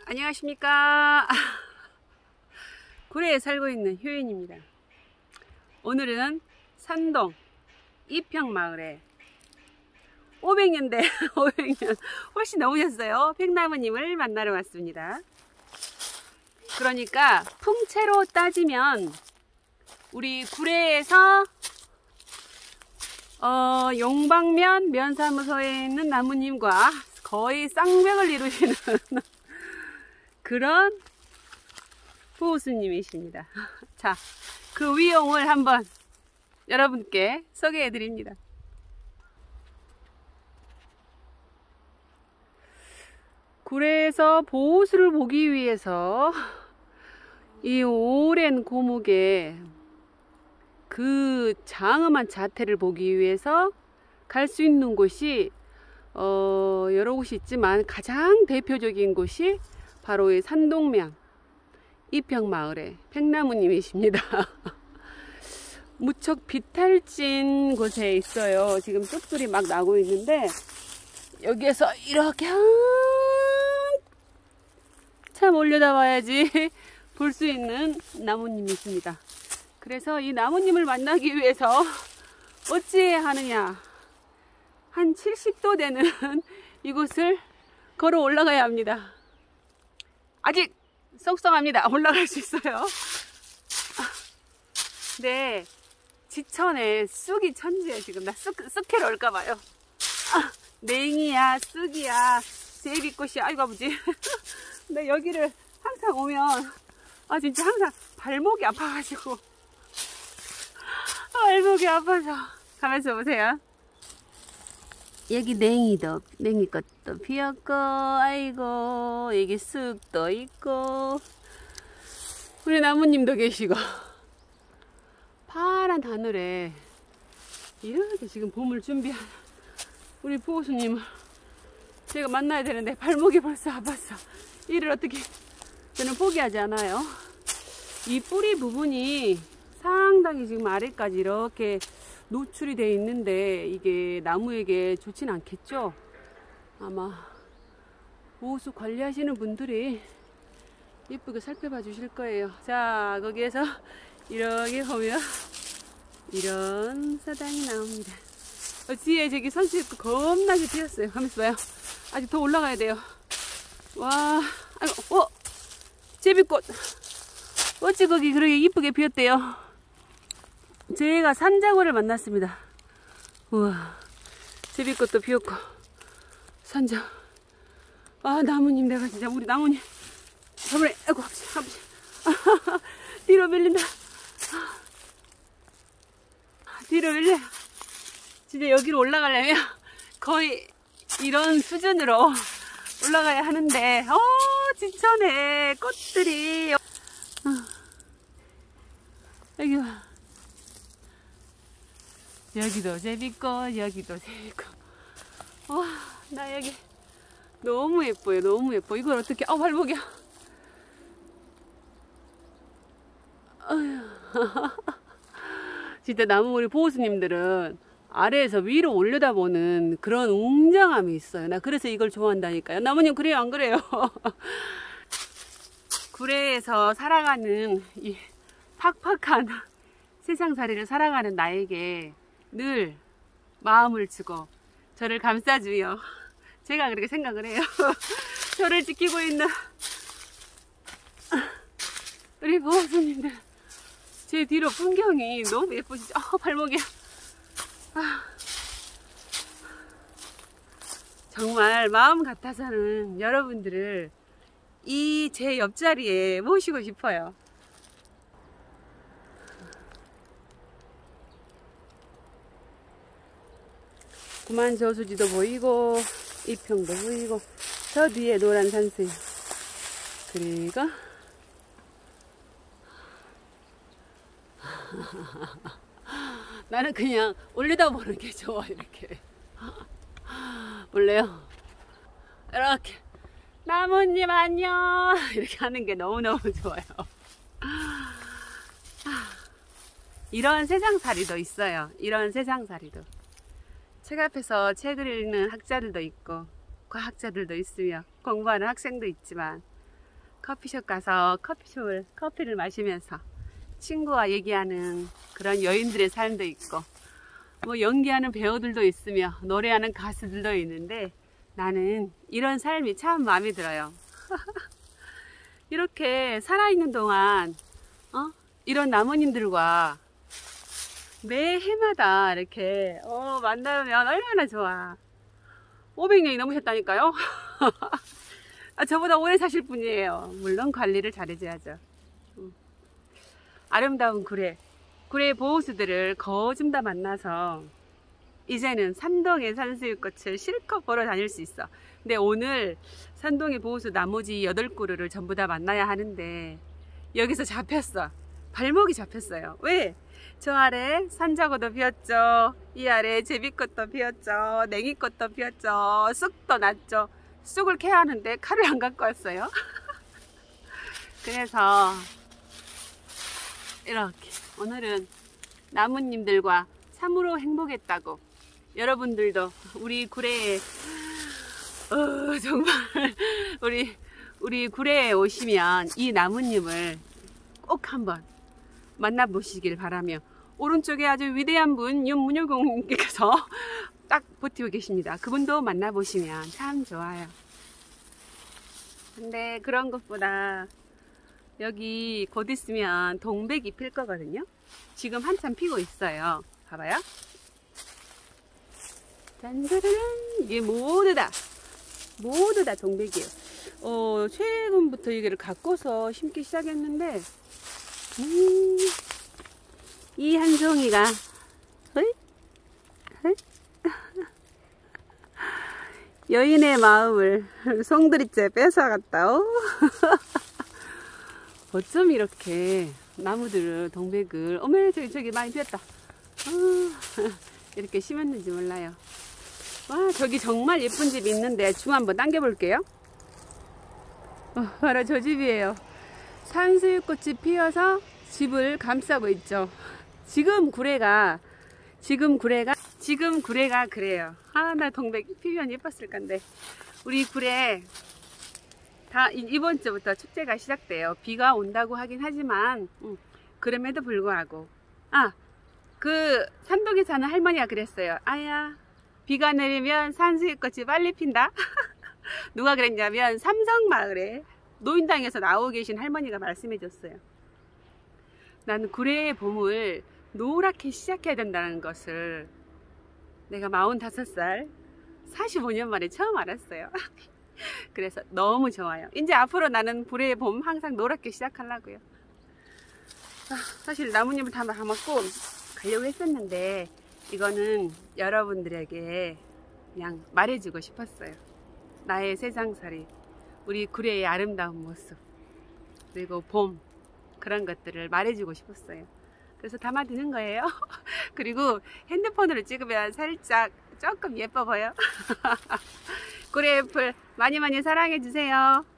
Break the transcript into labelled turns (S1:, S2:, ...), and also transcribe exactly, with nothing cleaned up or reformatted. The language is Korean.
S1: 안녕하십니까. 구례에 살고 있는 효인입니다. 오늘은 산동 이평마을에 오백 년대 오백 년 훨씬 넘으셨어요. 백나무님을 만나러 왔습니다. 그러니까 풍채로 따지면 우리 구례에서 어, 용방면 면사무소에 있는 나무님과 거의 쌍벽을 이루시는 그런 보호수님이십니다. 자, 그 위용을 한번 여러분께 소개해 드립니다. 구례에서 보호수를 보기 위해서 이 오랜 고목의 그 장엄한 자태를 보기 위해서 갈 수 있는 곳이 어, 여러 곳이 있지만 가장 대표적인 곳이 바로 이 산동면 이평마을의 백나무님이십니다. 무척 비탈진 곳에 있어요. 지금 뚝들이 막 나고 있는데 여기에서 이렇게 참 올려다 봐야지 볼 수 있는 나무님이십니다. 그래서 이 나무님을 만나기 위해서 어찌해야 하느냐, 한 칠십 도 되는 이곳을 걸어 올라가야 합니다. 아직 썽썽합니다. 올라갈 수 있어요. 네, 지천에 쑥이 천지예요. 지금 나 쑥, 쑥해로 올까봐요. 아, 냉이야, 쑥이야, 제비꽃이야. 아이고 아버지. 근데 여기를 항상 오면 아 진짜 항상 발목이 아파가지고 발목이 아파서 가면서 보세요. 여기 냉이도 냉이꽃도 피었고, 아이고 여기 쑥도 있고, 우리 나무님도 계시고, 파란 하늘에 이렇게 지금 봄을 준비한 우리 보호수님을 제가 만나야 되는데 발목이 벌써 아팠어. 이를 어떻게, 저는 포기하지 않아요. 이 뿌리 부분이 상당히 지금 아래까지 이렇게 노출이 되어 있는데 이게 나무에게 좋진 않겠죠. 아마 보호수 관리하시는 분들이 예쁘게 살펴봐 주실 거예요. 자, 거기에서 이렇게 보면 이런 사당이 나옵니다. 어, 뒤에 저기 선수잎도 겁나게 피었어요. 가면서 봐요. 아직 더 올라가야 돼요. 와, 아이고, 어, 제비꽃. 어찌 거기 그렇게 이쁘게 피었대요. 저희가 산자구를 만났습니다. 우와, 제비꽃도 피었고, 산자. 아, 나무님, 내가 진짜 우리 나무님 저번에, 아이고, 아버지, 아버지. 아, 뒤로 밀린다. 아, 뒤로 밀려. 진짜 여기로 올라가려면 거의 이런 수준으로 올라가야 하는데, 어, 지천에 꽃들이. 어. 여기 봐. 여기도 제비꽃, 여기도 제비꽃. 와, 나 여기 너무 예뻐요. 너무 예뻐. 이걸 어떻게, 아, 발목이야. 진짜 나무 우리 보호수님들은 아래에서 위로 올려다보는 그런 웅장함이 있어요. 나 그래서 이걸 좋아한다니까요. 나무님, 그래요, 안 그래요? 구례에서 살아가는 이 팍팍한 세상살이를 살아가는 나에게 늘 마음을 주고 저를 감싸주요. 제가 그렇게 생각을 해요. 저를 지키고 있는 우리 보호수님들, 제 뒤로 풍경이 너무 예쁘시죠? 아, 발목이야. 아, 정말 마음 같아서는 여러분들을 이 제 옆자리에 모시고 싶어요. 구만저수지도 보이고, 이평도 보이고, 저 뒤에 노란 산수유, 그리고 나는 그냥 올려다보는 게 좋아. 이렇게 볼래요? 이렇게 나무님 안녕 이렇게 하는 게 너무너무 좋아요. 이런 세상살이도 있어요. 이런 세상살이도. 책 앞에서 책을 읽는 학자들도 있고 과학자들도 있으며 공부하는 학생도 있지만 커피숍 가서 커피숍을, 커피를 마시면서 친구와 얘기하는 그런 여인들의 삶도 있고, 뭐 연기하는 배우들도 있으며 노래하는 가수들도 있는데, 나는 이런 삶이 참 마음에 들어요. 이렇게 살아있는 동안 어? 이런 나무님들과 매 해마다 이렇게 어, 만나면 얼마나 좋아. 오백 년이 넘으셨다니까요. 아, 저보다 오래 사실 분이에요. 물론 관리를 잘해줘야죠. 음. 아름다운 구례, 구례 보호수들을 거좀 다 만나서 이제는 산동의 산수유꽃을 실컷 보러 다닐 수 있어. 근데 오늘 산동의 보호수 나머지 여덟 그루를 전부 다 만나야 하는데 여기서 잡혔어. 발목이 잡혔어요. 왜? 저 아래 산자고도 피었죠. 이 아래 제비꽃도 피었죠. 냉이꽃도 피었죠. 쑥도 났죠. 쑥을 캐야 하는데 칼을 안 갖고 왔어요. 그래서 이렇게 오늘은 나무님들과 참으로 행복했다고, 여러분들도 우리 구례에 어, 정말 우리 우리 구례에 오시면 이 나무님을 꼭 한번 만나보시길 바라며, 오른쪽에 아주 위대한 분 윤문효공님께서 딱 버티고 계십니다. 그분도 만나보시면 참 좋아요. 근데 그런 것보다 여기 곧 있으면 동백이 필 거거든요. 지금 한참 피고 있어요. 봐봐요. 짠짜라란, 이게 모두 다 모두 다 동백이에요. 어, 최근부터 이거를 갖고서 심기 시작했는데 음, 이 한 송이가 어이? 어이? 여인의 마음을 송두리째 뺏어갔다. 어쩜 이렇게 나무들을, 동백을, 어메 저기 저기 많이 피었다. 어, 이렇게 심었는지 몰라요. 와, 저기 정말 예쁜 집이 있는데 줌 한번 당겨 볼게요. 어, 바로 저 집이에요. 산수유꽃이 피어서 집을 감싸고 있죠. 지금 구례가 지금 구례가 지금 구례가 그래요. 아, 나 동백 피면 예뻤을 건데. 우리 구례 다 이번 주부터 축제가 시작돼요. 비가 온다고 하긴 하지만 음, 그럼에도 불구하고, 아, 그 산동에 사는 할머니가 그랬어요. 아야, 비가 내리면 산수유꽃이 빨리 핀다. 누가 그랬냐면 삼성마을에 노인당에서 나오고 계신 할머니가 말씀해 줬어요. 나는 구례의 봄을 노랗게 시작해야 된다는 것을 내가 마흔다섯 살 사십오 년 만에 처음 알았어요. 그래서 너무 좋아요. 이제 앞으로 나는 구례의 봄 항상 노랗게 시작하려고요. 아, 사실 나뭇잎을 다 담았고 가려고 했었는데 이거는 여러분들에게 그냥 말해주고 싶었어요. 나의 세상살이, 우리 구례의 아름다운 모습, 그리고 봄, 그런 것들을 말해주고 싶었어요. 그래서 담아두는 거예요. 그리고 핸드폰으로 찍으면 살짝 조금 예뻐 보여. 구례 애플 많이 많이 사랑해주세요.